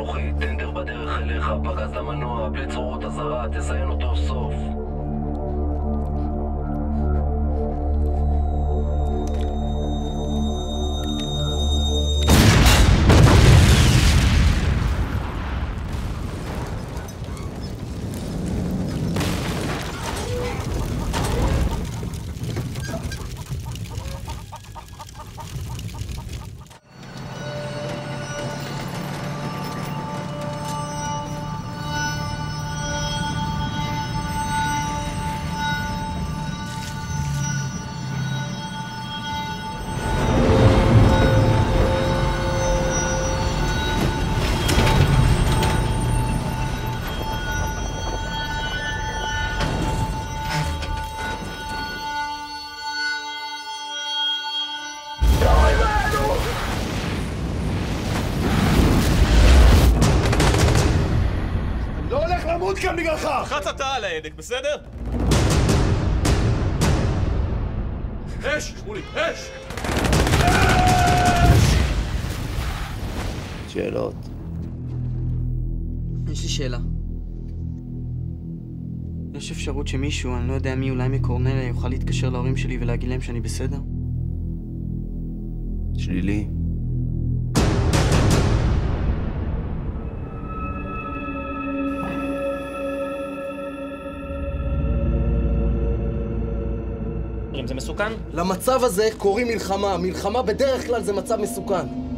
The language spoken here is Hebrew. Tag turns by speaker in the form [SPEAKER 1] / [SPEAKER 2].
[SPEAKER 1] זכוכית, טנדר בדרך אליך, פגז למנוע, בלי צרורות הזרה, תזיין אותו סוף.
[SPEAKER 2] כאן בגללך!
[SPEAKER 3] לחץ אתה על ההדק, בסדר? אש! שמולי, אש! אש!
[SPEAKER 4] שאלות?
[SPEAKER 5] יש לי שאלה. יש אפשרות שמישהו, אני לא יודע מי, אולי מקורנליה, יוכל להתקשר להורים שלי ולהגיד להם שאני בסדר?
[SPEAKER 4] שלילי.
[SPEAKER 6] זה מסוכן?
[SPEAKER 7] למצב הזה קוראים מלחמה. מלחמה בדרך כלל זה מצב מסוכן.